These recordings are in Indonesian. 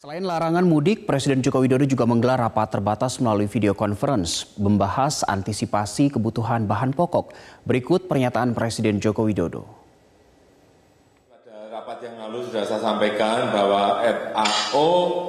Selain larangan mudik, Presiden Joko Widodo juga menggelar rapat terbatas melalui video conference, membahas antisipasi kebutuhan bahan pokok. Berikut pernyataan Presiden Joko Widodo. Pada rapat yang lalu sudah saya sampaikan bahwa FAO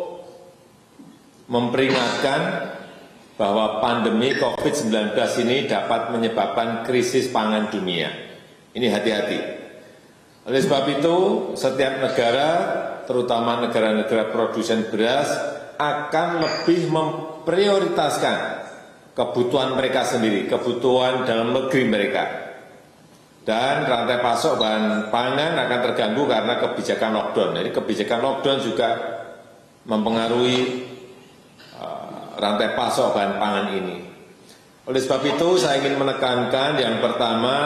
memperingatkan bahwa pandemi COVID-19 ini dapat menyebabkan krisis pangan dunia. Ini hati-hati. Oleh sebab itu, setiap negara, terutama negara-negara produsen beras, akan lebih memprioritaskan kebutuhan mereka sendiri, kebutuhan dalam negeri mereka. Dan rantai pasok bahan pangan akan terganggu karena kebijakan lockdown. Jadi kebijakan lockdown juga mempengaruhi rantai pasok bahan pangan ini. Oleh sebab itu, saya ingin menekankan yang pertama,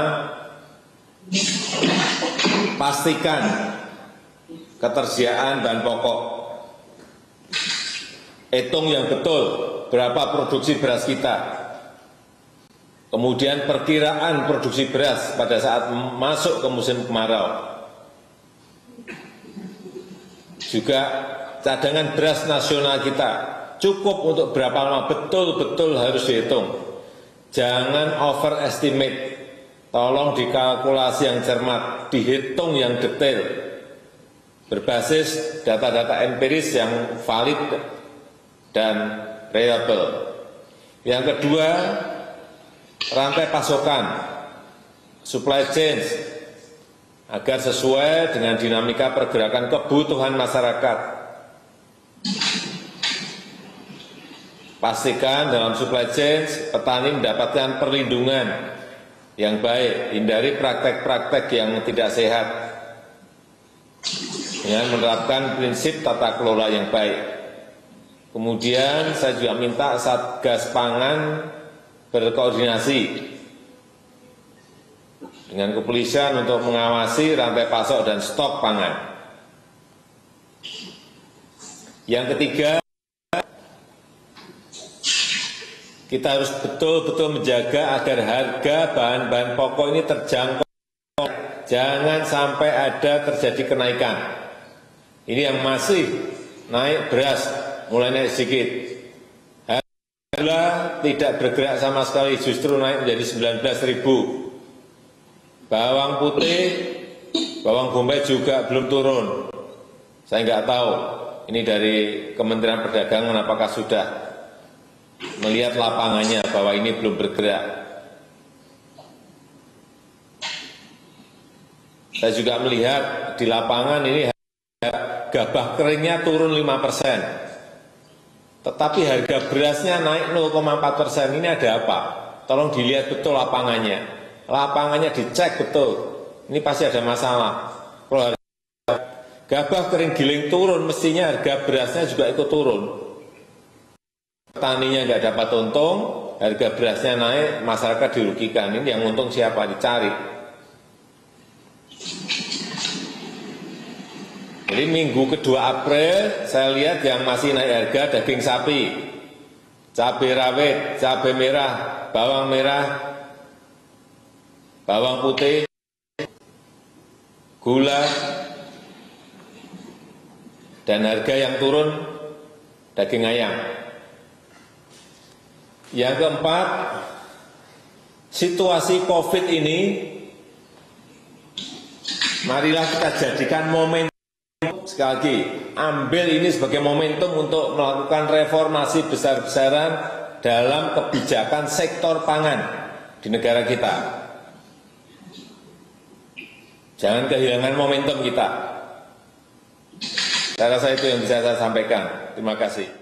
pastikan ketersediaan bahan pokok. Hitung yang betul berapa produksi beras kita. Kemudian perkiraan produksi beras pada saat masuk ke musim kemarau. Juga cadangan beras nasional kita cukup untuk berapa lama, betul-betul harus dihitung. Jangan overestimate. Tolong dikalkulasi yang cermat, dihitung yang detail, berbasis data-data empiris yang valid dan reliable. Yang kedua, rantai pasokan, supply chain, agar sesuai dengan dinamika pergerakan kebutuhan masyarakat. Pastikan dalam supply chain, petani mendapatkan perlindungan yang baik, hindari praktek-praktek yang tidak sehat dengan menerapkan prinsip tata kelola yang baik. Kemudian saya juga minta Satgas Pangan berkoordinasi dengan kepolisian untuk mengawasi rantai pasok dan stok pangan. Yang ketiga, kita harus betul-betul menjaga agar harga bahan-bahan pokok ini terjangkau. Jangan sampai ada terjadi kenaikan. Ini yang masih naik beras, mulai naik sedikit. Harga gula tidak bergerak sama sekali, justru naik menjadi 19.000. Bawang putih, bawang bombay juga belum turun. Saya nggak tahu, ini dari Kementerian Perdagangan apakah sudah melihat lapangannya bahwa ini belum bergerak. Saya juga melihat di lapangan ini gabah keringnya turun 5%. Tetapi harga berasnya naik 0,4%. Ini ada apa? Tolong dilihat betul lapangannya. Lapangannya dicek betul. Ini pasti ada masalah. Kalau harga gabah kering giling turun, mestinya harga berasnya juga ikut turun. Petaninya nggak dapat untung, harga berasnya naik, masyarakat dirugikan. Ini yang untung siapa? Dicari. Jadi minggu kedua April, saya lihat yang masih naik harga daging sapi, cabai rawit, cabai merah, bawang putih, gula, dan harga yang turun daging ayam. Yang keempat, situasi COVID ini, marilah kita jadikan momentum, sekali lagi, ambil ini sebagai momentum untuk melakukan reformasi besar-besaran dalam kebijakan sektor pangan di negara kita. Jangan kehilangan momentum kita. Saya rasa itu yang bisa saya sampaikan. Terima kasih.